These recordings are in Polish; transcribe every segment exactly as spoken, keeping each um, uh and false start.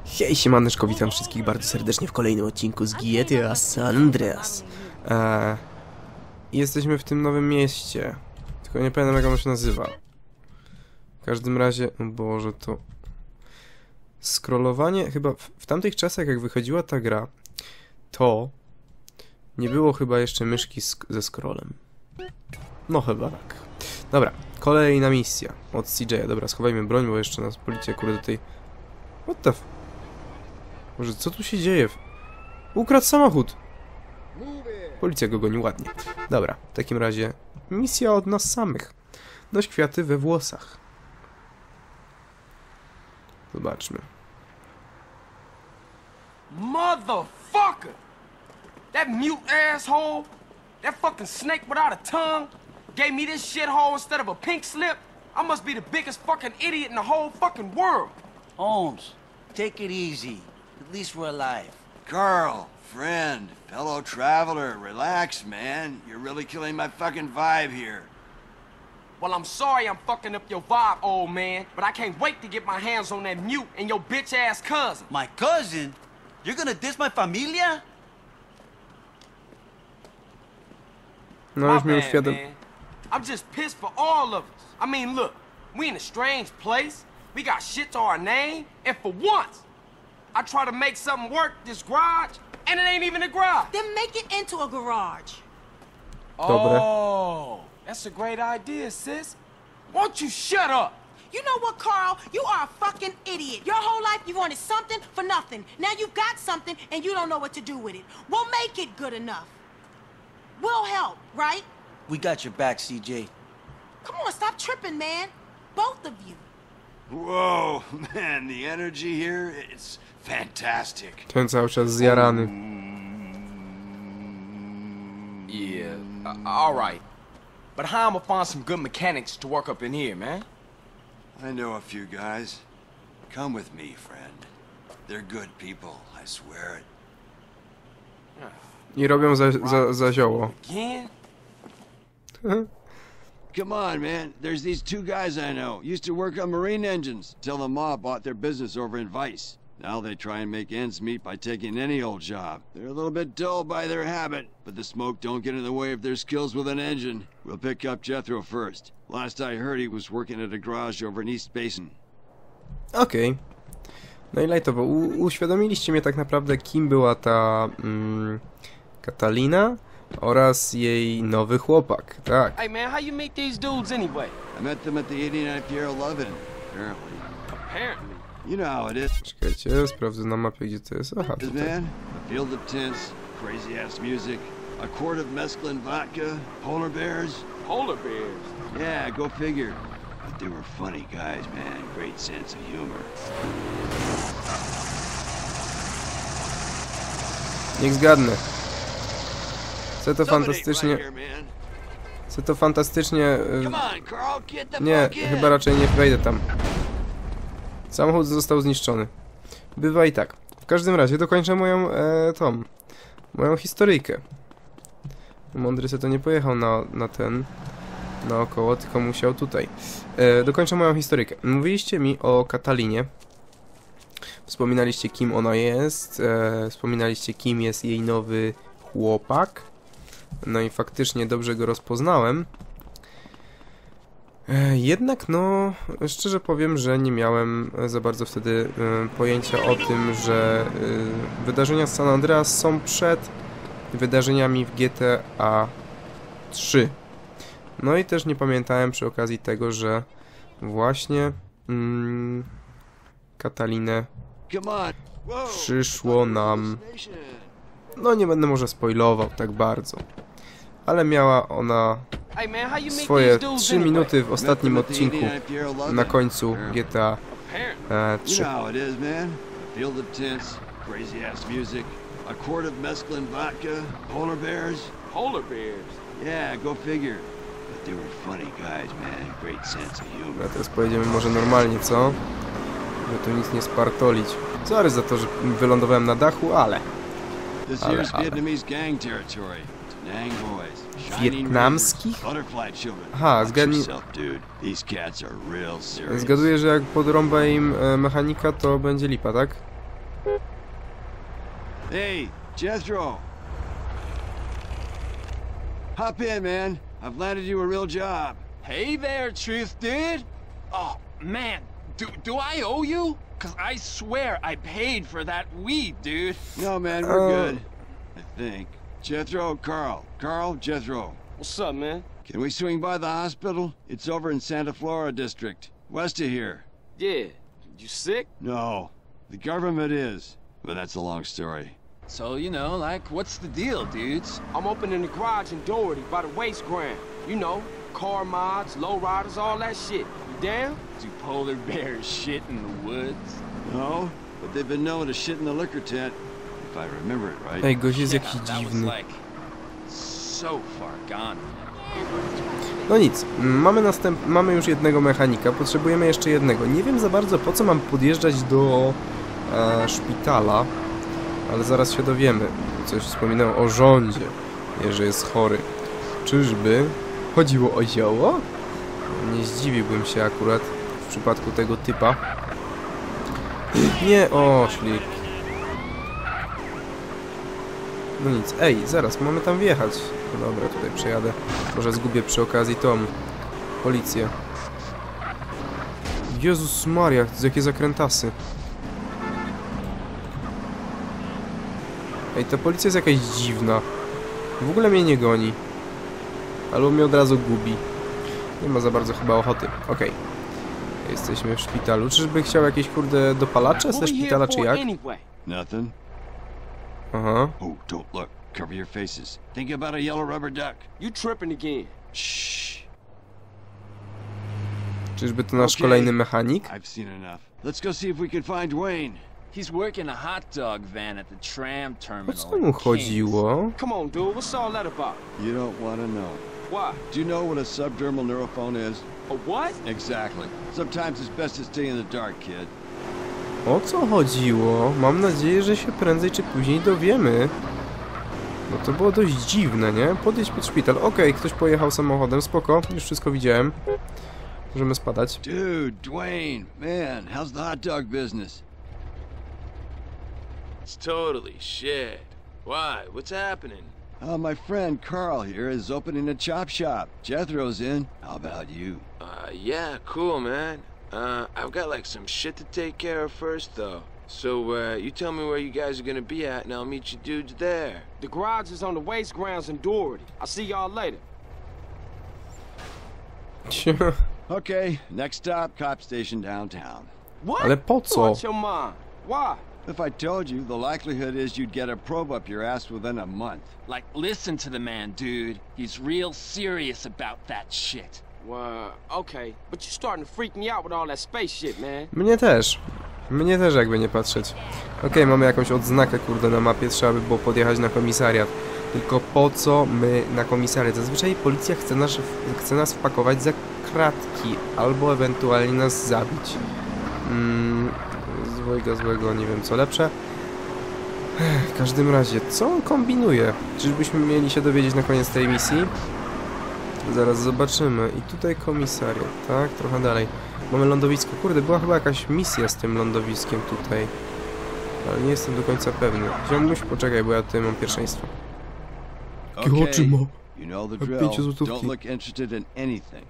Hej, siemaneczko, witam wszystkich bardzo serdecznie w kolejnym odcinku z G T A San Andreas. Eee, jesteśmy w tym nowym mieście, tylko nie pamiętam, jak ono się nazywa. W każdym razie, o Boże, to... Scrollowanie, chyba w, w tamtych czasach, jak wychodziła ta gra, to nie było chyba jeszcze myszki sk ze scrollem. No chyba tak. Dobra, kolejna misja od C J a. Dobra, schowajmy broń, bo jeszcze nas policja kurde do tej... What the f... Może co tu się dzieje? Ukradł samochód! Policja go goni ładnie. Dobra, w takim razie misja od nas samych. Dość kwiaty we włosach. Zobaczmy. Motherfucker! That mute asshole! That fucking snake without a tongue! Gave me this shithole instead of a pink slip! I must be the biggest fucking idiot in the whole fucking world! Holmes, take it easy. At least we're alive. Carl, friend, fellow traveler, relax, man. You're really killing my fucking vibe here. Well, I'm sorry I'm fucking up your vibe, old man, but I can't wait to get my hands on that mute and your bitch-ass cousin. My cousin? You're gonna diss my familia? No już My mi bad, uświadom... man. I'm just pissed for all of us. I mean, look, we in a strange place. We got shit to our name, and for once, I try to make something work this garage, and it ain't even a garage. Then make it into a garage. Dobre. Oh, that's a great idea, sis. Won't you shut up? You know what, Carl? You are a fucking idiot. Your whole life you wanted something for nothing. Now you've got something and you don't know what to do with it. We'll make it good enough. We'll help, right? We got your back, C J. Come on, stop tripping, man. Both of you. Whoa, man, the energy here, it's fantastic. Ten cały czas zjarany. Yeah, uh, all right. But how am I find some good mechanics to work up in here, man? I know a few guys. Come with me, friend. They're good people, I swear it. I robią za, za, za zioło. Again? Come on, man. There's these two guys I know. Used to work on marine engines till the mob bought their business over in Vice. Now they try and make ends meet by taking any old job. They're a little bit dull by their habit, but the smoke don't get in the way of their skills with an engine. We'll pick up Jethro first. Last I heard, he was working at a garage over in East Basin. Okej. Okay. No i lajtowo, U uświadomiliście mnie tak naprawdę, kim była ta mm, Katalina oraz jej nowy chłopak, tak. Hey man, how you meet these dudes anyway? I met them at the eighty-nine Piero Lovin, apparently. Apparently. You know how it is. Czekajcie, sprawdzę na mapie, gdzie to jest. Aha, tutaj. Man, a field of tents, crazy ass music, a quart of mescaline vodka, polar bears. Polar bears? Yeah, go figure. But they were funny guys, man. Great sense of humor. Niech zgadnę. Co to fantastycznie... Co to fantastycznie... Nie, chyba raczej nie wejdę tam. Samochód został zniszczony. Bywa i tak. W każdym razie dokończę moją e, tą... Moją historyjkę. Mądry se to nie pojechał na, na ten... naokoło, tylko musiał tutaj. E, dokończę moją historyjkę. Mówiliście mi o Katalinie. Wspominaliście, kim ona jest. E, wspominaliście, kim jest jej nowy chłopak. No i faktycznie dobrze go rozpoznałem. E, jednak, no, szczerze powiem, że nie miałem za bardzo wtedy e, pojęcia o tym, że e, wydarzenia z San Andreas są przed wydarzeniami w G T A trzy. No i też nie pamiętałem przy okazji tego, że właśnie mm, Katalinę przyszło nam... No nie będę może spoilował tak bardzo. Ale miała ona swoje trzy minuty w ostatnim odcinku na końcu G T A trzy. A teraz pojedziemy może normalnie, co? Żeby tu nic nie spartolić. Sorry za to, że wylądowałem na dachu, ale... Ale, ale. Wietnamskich? Aha, zgadnij... Zgaduję, że jak podrąbę im e, mechanika, to będzie lipa, tak? Hey, Jethro. Hop in, man. I've landed you a real job. Hey there, Truth Dude. Oh, man. Do, do I owe you? Because I swear I paid for that weed, dude. No, man, we're Oh. good. I think. Jethro, Carl. Carl, Jethro. What's up, man? Can we swing by the hospital? It's over in Santa Flora District, west of here. Yeah. You sick? No, the government is. But that's a long story. So, you know, like, what's the deal, dudes? I'm opening the garage in Doherty by the waste ground. You know, car mods, lowriders, all that shit. You down? Do polar bears shit in the woods? No, but they've been known to shit in the liquor tent, if I remember it right. Ej, gość jest Yeah, jakiś that was dziwny. like so far gone. No nic, mamy, następ... mamy już jednego mechanika, potrzebujemy jeszcze jednego. Nie wiem za bardzo, po co mam podjeżdżać do e, szpitala, ale zaraz się dowiemy. Coś wspominałem o rządzie, że jest chory. Czyżby chodziło o zioło? Nie zdziwiłbym się akurat w przypadku tego typa. Nie, o, szlik. No nic, ej, zaraz, mamy tam wjechać. No dobra, tutaj przejadę. Może zgubię przy okazji tą policję. Jezus Maria, to jakie zakrętasy. Ej, ta policja jest jakaś dziwna. W ogóle mnie nie goni. Albo mnie od razu gubi. Nie ma za bardzo chyba ochoty. Okej. Jesteśmy w szpitalu. Czyżby chciał jakieś kurde dopalacze ze What we here szpitala, czy for jak? anyway? Nothing? Aha. Oh, don't look. Cover your faces. Think about a yellow rubber duck. You tripping again. Shh. Czyżby to nasz Okej. kolejny mechanik? I've seen enough. Let's go see if we can find Dwayne. He's working a hot dog van at the tram O terminal. co in mu Kings. chodziło? Come on, dude. What's all that about? You don't want to know. Why? Do you know what a subdermal neurophone is? A what? Exactly. Sometimes it's best to stay in the dark, kid. O co chodziło? Mam nadzieję, że się prędzej czy później dowiemy. No to było dość dziwne, nie? Podjedź pod szpital. Okej, ktoś pojechał samochodem, spoko. Już wszystko widziałem. Możemy spadać. Dude, Dwayne, man, how's the hot dog business? It's totally shit. Why? What's happening? Oh, my friend Carl here is opening a chop shop. Jethro's in. How about you? Uh, yeah, cool, man. Uh, I've got like some shit to take care of first, though. So, uh, you tell me where you guys are gonna be at, and I'll meet you dudes there. The garage is on the waste grounds in Doherty. I'll see y'all later. Okay, next stop, cop station downtown. What? Ale po co? Watch your mind. Why? If I told you, the likelihood is you'd get a probe up your ass within a month. Like, listen to the man, dude. He's real serious about that shit. Well, okay. But you're starting to freak me out with all that space shit, man. Mnie też. Mnie też, jakby nie patrzeć. Okej, mamy jakąś odznakę, kurde, na mapie. Trzeba by było podjechać na komisariat. Tylko po co my na komisariat? Zazwyczaj policja chce nas, chce nas wpakować za kratki. Albo ewentualnie nas zabić. Mm, złego, złego, nie wiem co lepsze. Ech, w każdym razie, co on kombinuje? Czyżbyśmy mieli się dowiedzieć na koniec tej misji? Zaraz zobaczymy. I tutaj komisariat, tak? Trochę dalej. Mamy lądowisko. Kurde, była chyba jakaś misja z tym lądowiskiem tutaj. Ale nie jestem do końca pewny. Ziomuś, poczekaj, bo ja tutaj mam pierwszeństwo. Jakie oczy ma? You know the A drill. pięciu złotówki. Don't look interested in anything.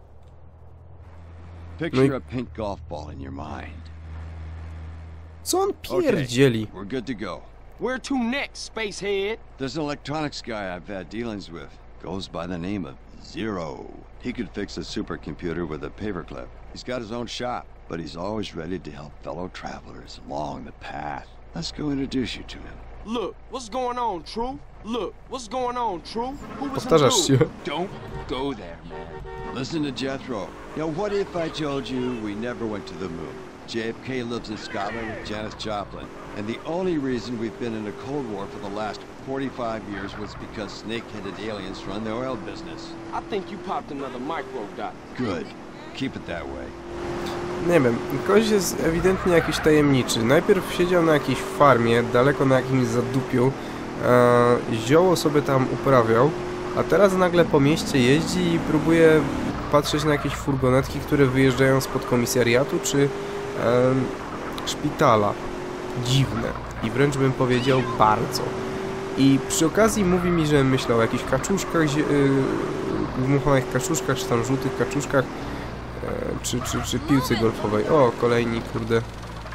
Picture No i- a pink golf ball in your mind. Co on Okay, pierdzieli? we're good to go. Where to next, spacehead? There's an electronics guy I've had dealings with. Goes by the name of Zero. He could fix a supercomputer with a paperclip. He's got his own shop, but he's always ready to help fellow travelers along the path. Let's go introduce you to him. Look, what's going on, Truth? Look, what's going on, Truth? Who was him Powtarzasz się. dude? Don't go there, man. Listen to Jethro. You know, what if I told you we never went to the moon? J F K lives in Scotland with Janis Joplin, and the only reason we've been in a Cold War for the last forty-five years was because snake-headed aliens run the oil business. I think you popped another micro dot. Good. Keep it that way. Nie wiem, ktoś jest ewidentnie jakiś tajemniczy. Najpierw siedział na jakiejś farmie, daleko na jakimś zadupiu, e, zioło sobie tam uprawiał, a teraz nagle po mieście jeździ i próbuje patrzeć na jakieś furgonetki, które wyjeżdżają spod komisariatu czy e, szpitala. dziwne. I wręcz bym powiedział bardzo. I przy okazji mówi mi, że myślał o jakichś kaczuszkach, yy, dmuchanych kaczuszkach, czy tam żółtych kaczuszkach, yy, czy, czy, czy piłce golfowej. O, kolejni, kurde.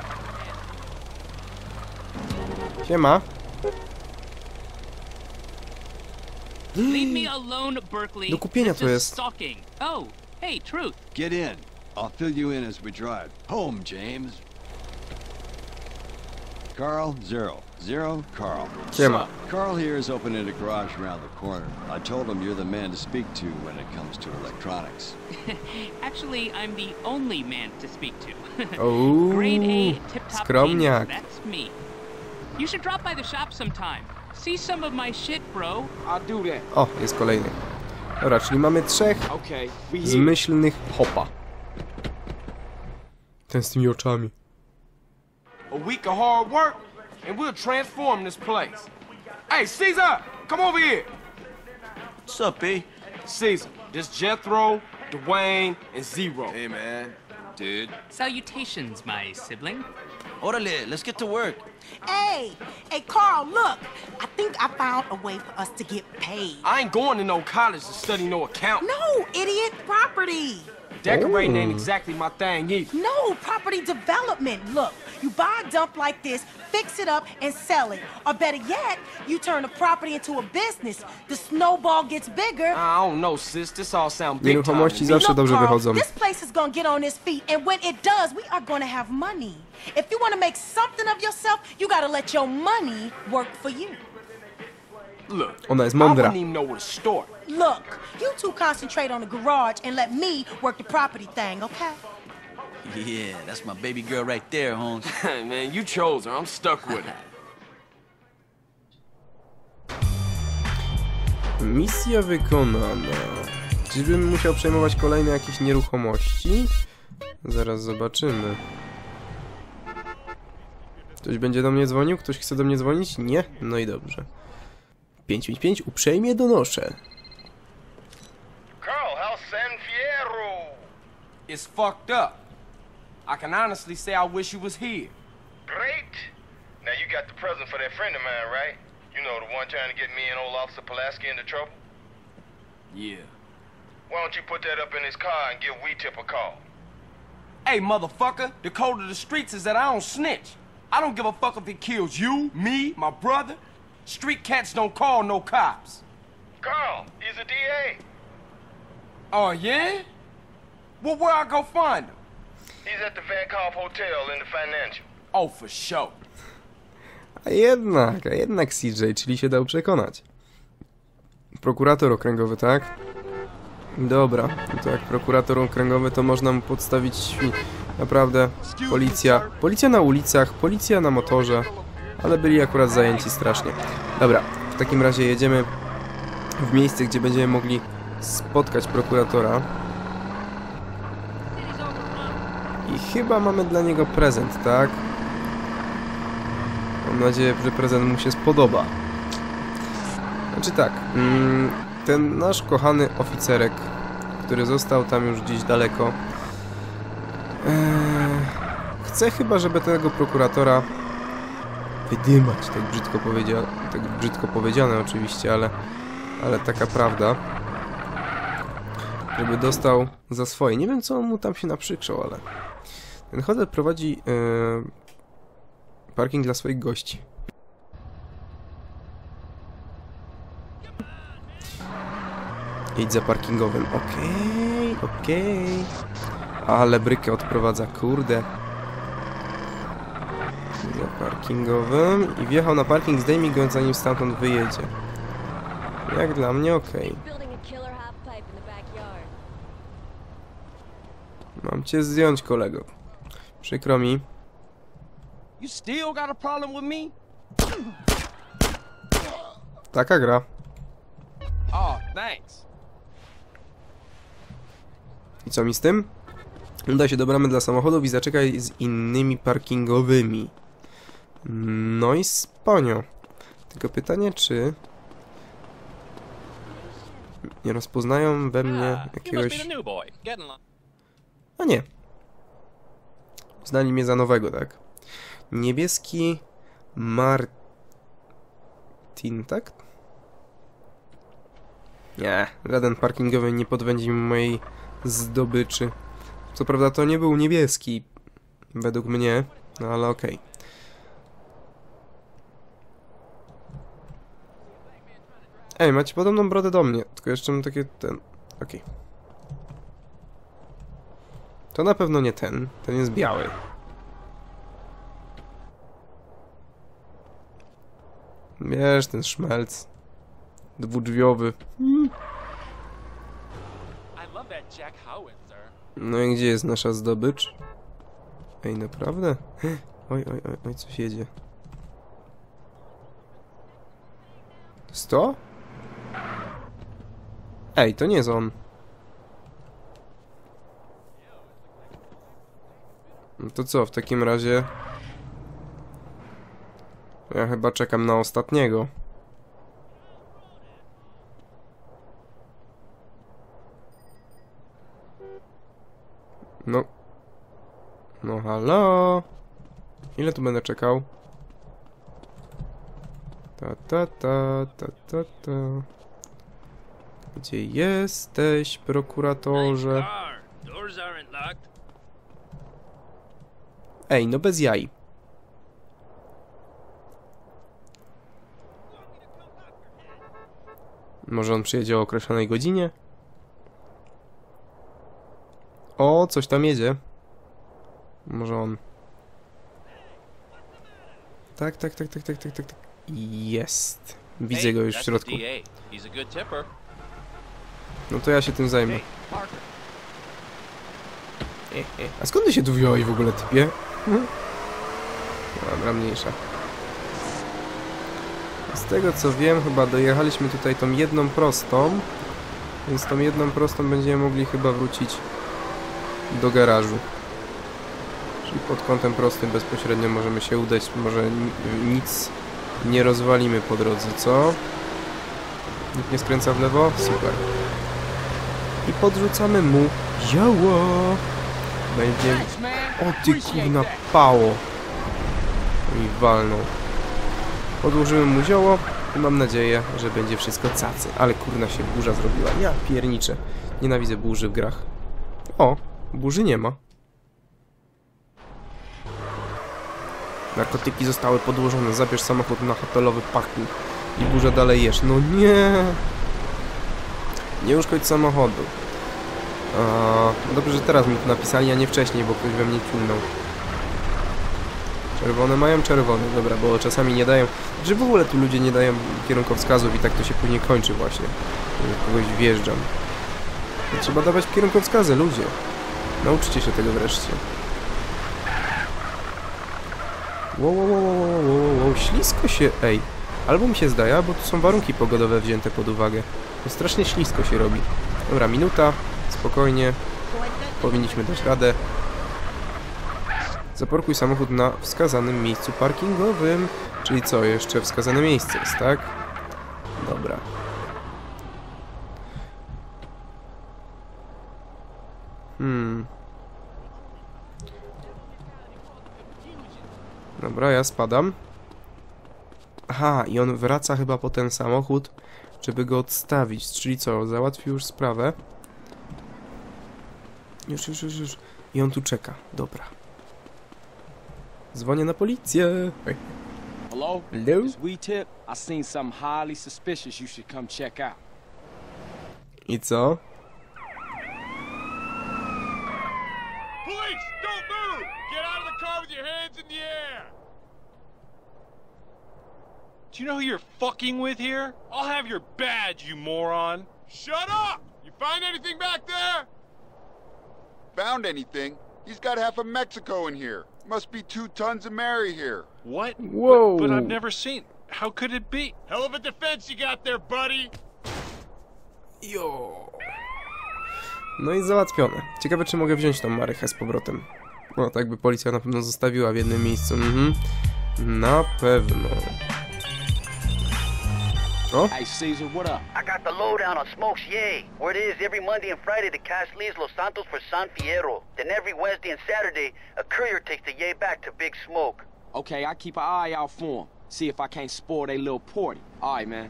Siema. Leave me alone, Berkeley. Do kupienia This to is jest. stalking. Oh, hey, Truth. Get in. I'll fill you in as we drive. Home, James. Carl, Zero. Zero, Carl. Siema. Carl here is opening a garage around the corner. I told him you're the man to speak to when it comes to electronics. Actually, I'm the only man to speak to. Uuu, Grade A, tip-top skromniak. paintings, that's me. You should drop by the shop sometime. See some of my shit, bro. I'll do that. O, jest kolejny. Dobra, czyli mamy trzech Okay, we here. zmyślnych hopa. Ten z tymi oczami. A week of hard work, and we'll transform this place. Hey, Caesar, come over here. What's up, B? Caesar, this Jethro, Dwayne, and Zero. Hey, man. Dude. Salutations, my sibling. Orale, let's get to work. Hey, hey, Carl, look. I think I found a way for us to get paid. I ain't going to no college to study no accounting. No, idiot, property. Decorating Oh. ain't exactly my thing either. No, property development. Look, you buy a dump like this, fix it up, and sell it. Or better yet, you turn the property into a business. The snowball gets bigger. I don't know, sis. This all sound big time. Nieruchomości to me. zawsze Look, dobrze Carl, wychodzą. this place is gonna get on its feet, and when it does, we are gonna have money. If you wanna make something of yourself, you gotta let your money work for you. Look, Ona jest I mądra. wouldn't even know where to start. Look, you two concentrate on the garage and let me work the property thing, okay? Yeah, that's my baby girl right there, Holmes. Man, you chose her. I'm stuck with her. Misja wykonana. Czyżbym musiał przejmować kolejne jakieś nieruchomości? Zaraz zobaczymy. Ktoś będzie do mnie dzwonił? Ktoś chce do mnie dzwonić? Nie? No i dobrze. pięć pięć pięć, uprzejmie donoszę. Carl, how's San Fierro? It's fucked up. I can honestly say I wish you was here. Great. Now you got the present for that friend of mine, right? You know, the one trying to get me and old Officer Pulaski into trouble? Yeah. Why don't you put that up in his car and give Wee-Tip a call? Hey, motherfucker, the code of the streets is that I don't snitch. I don't give a fuck if he kills you, me, my brother. Street cats don't call no cops. Carl, he's a D A. Oh, yeah? Well, where I go find him? He's at the Van Calf Hotel in the Financial. Oh, for sure. A jednak, a jednak C J, czyli się dał przekonać. Prokurator okręgowy, tak? Dobra, no to jak prokurator okręgowy, to można mu podstawić świn. Naprawdę, policja. Policja na ulicach, policja na motorze. Ale byli akurat zajęci strasznie. Dobra, w takim razie jedziemy w miejsce, gdzie będziemy mogli spotkać prokuratora. I chyba mamy dla niego prezent, tak? Mam nadzieję, że prezent mu się spodoba. Znaczy tak, ten nasz kochany oficerek, który został tam już gdzieś daleko, chce chyba, żeby tego prokuratora wydymać, tak brzydko powiedziane, tak brzydko powiedziane oczywiście, ale, ale taka prawda, żeby dostał za swoje. Nie wiem, co on mu tam się naprzykrzał, ale ten hotel prowadzi yy, parking dla swoich gości. Idź za parkingowym. Okej, okay, okej. Okay. Ale brykę odprowadza, kurde. Za parkingowym i wjechał na parking, zdejmij go, zanim stamtąd wyjedzie. Jak dla mnie, okej. Okay. Mam cię zdjąć, kolego. Przykro mi. You still got a problem with me? Taka gra. Oh, thanks. I co mi z tym? Udaj się do bramy dla samochodów i zaczekaj z innymi parkingowymi. No i sponio. Tylko pytanie, czy nie rozpoznają we mnie jakiegoś... A nie. Uznali mnie za nowego, tak? Niebieski Martin, tak? Nie, żaden parkingowy nie podwędzi mi mojej zdobyczy. Co prawda to nie był niebieski, według mnie, no ale okej. Okay. Ej, macie podobną brodę do mnie, tylko jeszcze mam takie ten... Okej. Okay. To na pewno nie ten, ten jest biały. Wiesz, ten szmelc. Dwudrzwiowy. Hmm. No i gdzie jest nasza zdobycz? Ej, naprawdę? Oj, oj, oj, oj, coś jedzie. Sto? Ej, to nie jest on. No to co, w takim razie... Ja chyba czekam na ostatniego. No. No halo. Ile tu będę czekał? Ta ta ta ta ta ta. Gdzie jesteś, prokuratorze? Ej, no bez jaj. Może on przyjedzie o określonej godzinie? O, coś tam jedzie. Może on... Tak, tak, tak, tak, tak, tak, tak, tak. Jest. Widzę go już w środku. No to ja się tym zajmę. A skąd ty się tu wziąłeś w ogóle, typie? Dobra, mniejsza. Z tego co wiem, chyba dojechaliśmy tutaj tą jedną prostą. Więc tą jedną prostą będziemy mogli chyba wrócić do garażu. Czyli pod kątem prostym bezpośrednio możemy się udać. Może nic nie rozwalimy po drodze, co? Nikt nie skręca w lewo? Super. I podrzucamy mu zioło. Będzie... O ty kurna pało. I walnął. Podłożymy mu zioło i mam nadzieję, że będzie wszystko cacy. Ale kurna się burza zrobiła. Ja pierniczę. Nienawidzę burzy w grach. O, burzy nie ma. Narkotyki zostały podłożone. Zabierz samochód na hotelowy parking. I burza dalej jesz. No nie. Nie uszkodź samochodu. A, dobrze, że teraz mi to napisali, a nie wcześniej, bo ktoś we mnie ciulnął. Czerwone mają? Czerwone, dobra, bo czasami nie dają... Że w ogóle tu ludzie nie dają kierunkowskazów i tak to się później kończy właśnie. Kogoś wjeżdżam. To trzeba dawać kierunkowskazy, ludzie. Nauczcie się tego wreszcie. Wow, wow, wow, wow, wow, wow, ślisko się... Ej, albo mi się zdaje, bo tu są warunki pogodowe wzięte pod uwagę. To strasznie ślisko się robi. Dobra, minuta, spokojnie. Powinniśmy dać radę. Zaparkuj samochód na wskazanym miejscu parkingowym. Czyli co, jeszcze wskazane miejsce jest, tak? Dobra. Hmm. Dobra, ja spadam. Aha, i on wraca chyba po ten samochód, żeby go odstawić. Czyli co, załatwił już sprawę. Już, już, już, już. I on tu czeka. Dobra. Dzwonię na policję. Hello? Hello? This we tip? I seen something highly suspicious you should come check out. I co? Police, don't move! Get out of the car with your hands in the air! Do you know who you're fucking with here? I'll have your badge, you moron! Shut up! You find anything back there? Found anything? He's got half of Mexico in here. Must be two tons of Mary here. What? Whoa! But, but I've never seen. How could it be? Hell of a defense you got there, buddy! Jo. No i załatwione. Ciekawe, czy mogę wziąć tą marychę z powrotem. No, tak by policja na pewno zostawiła w jednym miejscu. Mhm. Na pewno. O? Hey Caesar, what up? I got the lowdown on Smoke's Yay. Where it is every Monday and Friday the cash leaves Los Santos for San Fierro. Then every Wednesday and Saturday, a courier takes the Yay back to Big Smoke. Okay, I keep an eye out for 'em. See if I can't spoil their little party. All right, man.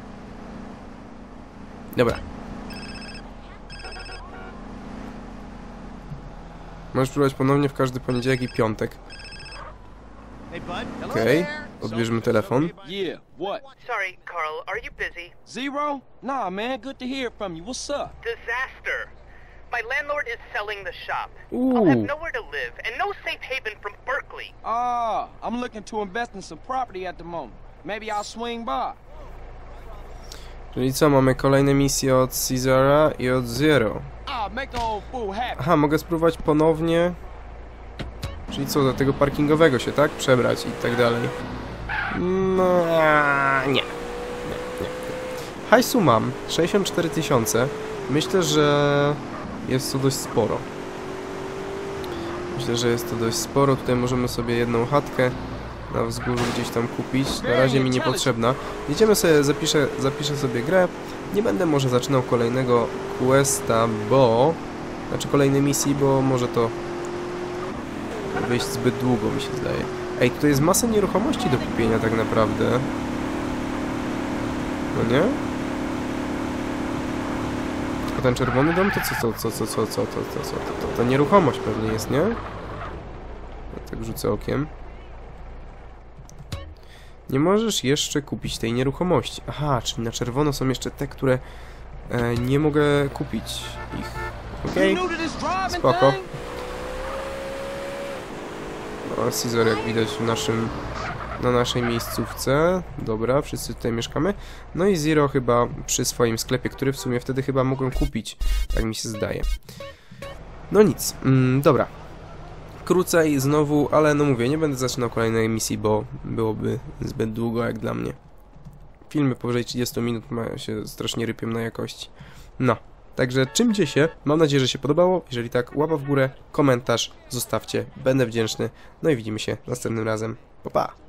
Dobra. Możesz próbować ponownie w każdy poniedziałek i piątek. Okej, okay. Odbierzmy telefon. Yeah, what? Sorry, Carl, are you busy? Zero? Nah, man, good to hear from you. What's up? Disaster. My landlord is selling the shop. Ooh. I'll have nowhere to live and no safe haven from Berkeley. Ah, I'm looking to invest in some property at the moment. Maybe I'll swing by. Czyli co, mamy kolejne misje od Caesara i od Zero. Ah, make the old fool happy. Aha, mogę spróbować ponownie. Czyli co, do tego parkingowego się, tak? Przebrać i tak dalej. No, nie. Nie, nie. Hajsu mam, sześćdziesiąt cztery tysiące. Myślę, że jest to dość sporo. Myślę, że jest to dość sporo. Tutaj możemy sobie jedną chatkę na wzgórzu gdzieś tam kupić. Na razie mi niepotrzebna. Jedziemy sobie, zapiszę, zapiszę sobie grę. Nie będę może zaczynał kolejnego questa, bo... Znaczy kolejnej misji, bo może to wyjść zbyt długo, mi się zdaje. Ej, tutaj jest masa nieruchomości do kupienia tak naprawdę. No nie? A ten czerwony dom to co, co, co, co, co, co, to, to, co, to, to, to nieruchomość pewnie jest, nie? Ja tak rzucę okiem. Nie możesz jeszcze kupić tej nieruchomości. Aha, czyli na czerwono są jeszcze te, które e, nie mogę kupić ich. Okej, okay. Spoko. No, Caesar jak widać w naszym, na naszej miejscówce. Dobra, wszyscy tutaj mieszkamy. No i Zero chyba przy swoim sklepie, który w sumie wtedy chyba mogłem kupić. Tak mi się zdaje. No nic, mm, dobra. Krócej znowu, ale no mówię, nie będę zaczynał kolejnej misji, bo byłoby zbyt długo jak dla mnie. Filmy powyżej trzydziestu minut mają się strasznie rypią na jakości. No, także czymcie się, mam nadzieję, że się podobało. Jeżeli tak, łapa w górę, komentarz zostawcie, będę wdzięczny. No i widzimy się następnym razem. Pa, pa!